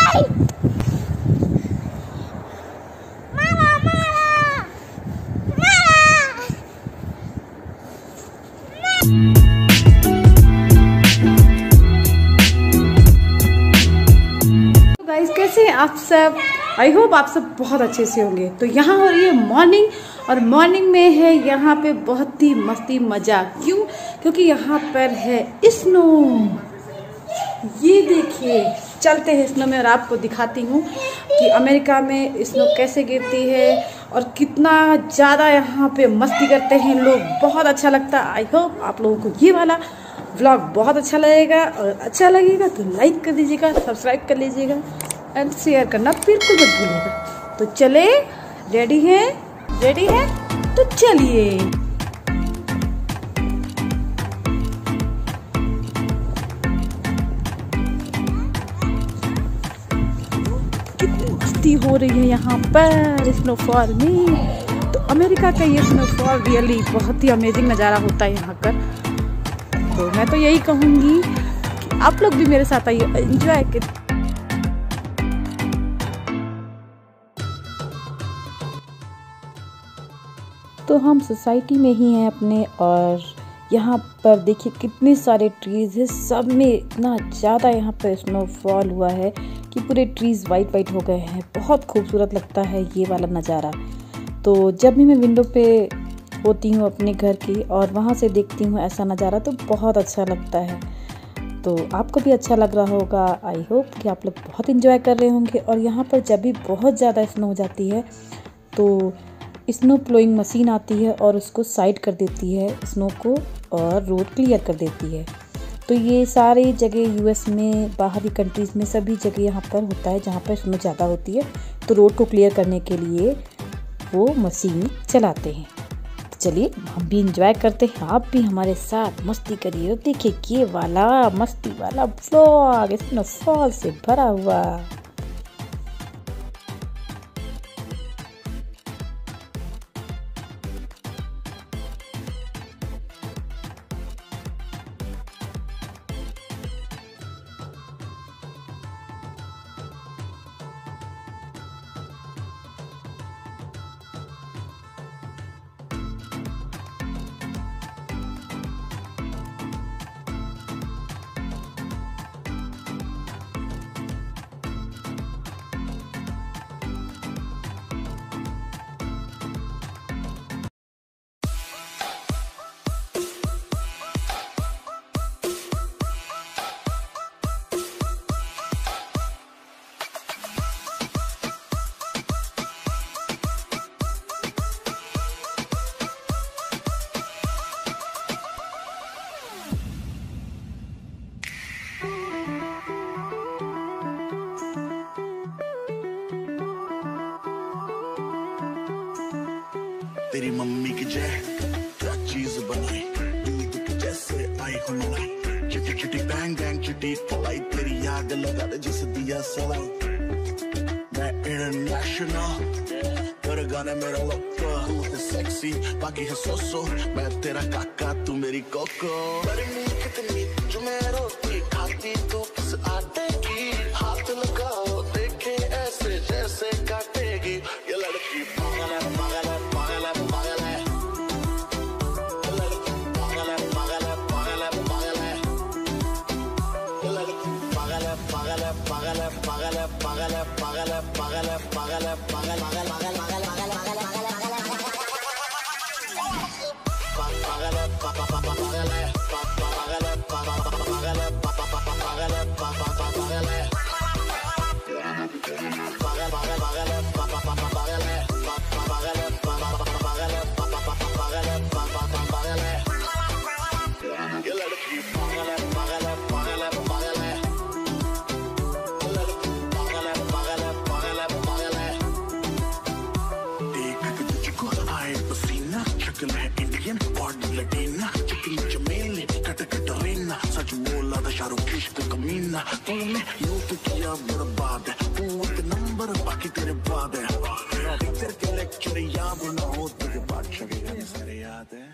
Guys कैसे हैं आप सब? आई होप आप सब बहुत अच्छे से होंगे। तो यहाँ हो रही है मॉर्निंग, और मॉर्निंग में है यहाँ पे बहुत ही मस्ती मजा। क्यों? क्योंकि यहाँ पर है स्नो। ये देखिए, चलते हैं स्नो में और आपको दिखाती हूँ कि अमेरिका में स्नो कैसे गिरती है और कितना ज़्यादा यहाँ पे मस्ती करते हैं लोग। बहुत अच्छा लगता है। आई होप आप लोगों को ये वाला व्लॉग बहुत अच्छा लगेगा, और अच्छा लगेगा तो लाइक कर दीजिएगा, सब्सक्राइब कर लीजिएगा एंड शेयर करना बिल्कुल मत भूलिएगा। तो चले, रेडी है? रेडी है तो चलिए। कितनी मस्ती हो रही है यहाँ पर स्नोफॉल में। तो अमेरिका का ये स्नोफॉल रियली बहुत ही अमेजिंग नज़ारा होता है यहाँ पर। तो मैं तो यही कहूँगी कि आप लोग भी मेरे साथ आइए, एंजॉय करिए। तो हम सोसाइटी में ही हैं अपने, और यहाँ पर देखिए कितने सारे ट्रीज़ हैं। सब में इतना ज़्यादा यहाँ पर स्नोफॉल हुआ है कि पूरे ट्रीज़ वाइट वाइट हो गए हैं। बहुत खूबसूरत लगता है ये वाला नज़ारा। तो जब भी मैं विंडो पे होती हूँ अपने घर की और वहाँ से देखती हूँ ऐसा नज़ारा, तो बहुत अच्छा लगता है। तो आपको भी अच्छा लग रहा होगा। आई होप कि आप लोग बहुत एंजॉय कर रहे होंगे। और यहाँ पर जब भी बहुत ज़्यादा स्नो हो जाती है तो स्नो प्लोइंग मशीन आती है और उसको साइड कर देती है स्नो को, और रोड क्लियर कर देती है। तो ये सारी जगह यूएस में, बाहरी कंट्रीज़ में, सभी जगह यहाँ पर होता है जहाँ पर स्नो ज़्यादा होती है। तो रोड को क्लियर करने के लिए वो मशीन चलाते हैं। तो चलिए हम भी इंजॉय करते हैं, आप भी हमारे साथ मस्ती करिए। देखिए ये वाला मस्ती वाला व्लॉग स्नोफॉल से भरा हुआ। तेरी मम्मी की जय क्या चीज बनाई, दूध की जैसे आई हो मलाई। चिटी चिटी बैंग बैंग चिटी फलाई, तेरी याद लगा दे जैसे दिया सलाई। मैं इंटरनेशनल पर गाने मेरा लोको, तू है सेक्सी बाकी है सोसो। मैं तेरा काका तू मेरी कोको। गर्मी कितनी जो मैं रोटी खाती तू किस आटे की। हाथ लगाओ देखे ऐसे जैसे काटेगी ये लड़की। पागल है पागल है पागल है पागल है, ये लड़की पागल है पागल है पागल है पागल है, ये लड़की पागल है पागल है पागल है पागल है पागल है पागल है पागल है पागल है पागल पागल पागल पागल पागल पागल है पापा पापा पागल है पागल है पापा पागल है पापा पागल है पापा पागल है पागल पागल पागल है पापा पापा पागल है पापा पागल है पापा पागल है पापा पागल है पापा पागल है। ये लड़की पागल है पागल है पागल है पागल है, ये लड़की पागल है पागल है पागल है पागल है। देख के तुझको आए पसीना, शक्ल है इंडियन बॉडी लटीना, चिकनी चमेली कट कटरीना। सच बोला था शाहरुख इश्क कमीना, तूने यूं तो किया बर्बाद है। तू एक नंबर बाकी तेरे बाद है। टीचर के लेक्चर याद ना हो तुझे बादशाह के गाने सारे याद है।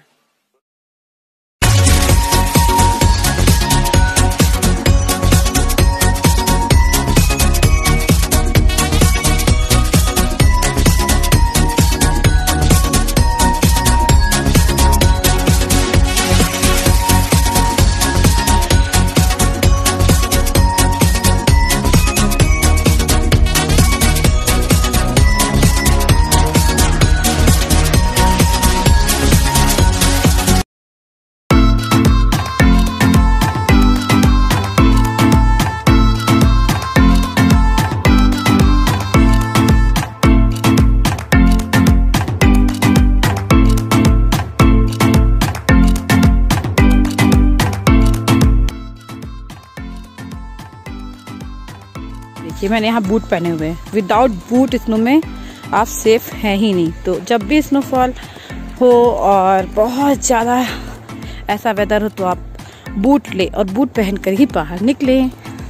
देखिए मैंने यहाँ बूट पहने हुए हैं। विदाउट बूट स्नो में आप सेफ हैं ही नहीं। तो जब भी स्नोफॉल हो और बहुत ज़्यादा ऐसा वेदर हो तो आप बूट ले और बूट पहन कर ही बाहर निकलें।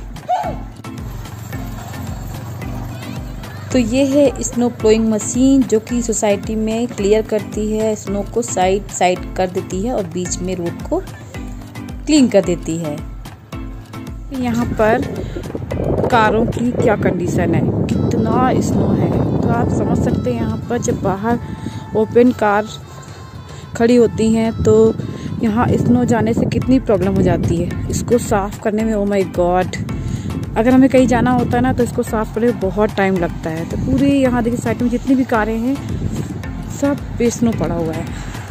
तो ये है स्नो प्लोइंग मशीन जो कि सोसाइटी में क्लियर करती है, स्नो को साइड साइड कर देती है और बीच में रोड को क्लीन कर देती है। यहाँ पर कारों की क्या कंडीशन है, कितना स्नो है, तो आप समझ सकते हैं यहाँ पर जब बाहर ओपन कार खड़ी होती हैं तो यहाँ स्नो जाने से कितनी प्रॉब्लम हो जाती है। इसको साफ़ करने में, ओ माय गॉड, अगर हमें कहीं जाना होता है ना तो इसको साफ़ करने में बहुत टाइम लगता है। तो पूरे यहाँ देखिए साइड में जितनी भी कारें हैं सब पे स्नो पड़ा हुआ है।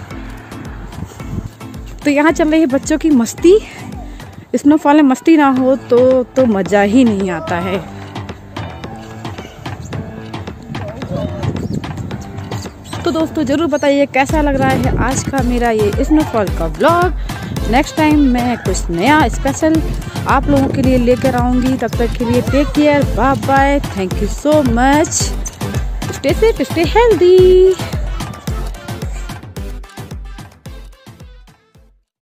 तो यहाँ चल रही है बच्चों की मस्ती। स्नोफॉल में मस्ती ना हो तो मज़ा ही नहीं आता है। तो दोस्तों ज़रूर बताइए कैसा लग रहा है आज का मेरा ये स्नोफॉल का व्लॉग। नेक्स्ट टाइम मैं कुछ नया स्पेशल आप लोगों के लिए लेकर आऊँगी। तब तक के लिए take care, bye bye, thank you so much, stay safe, stay healthy.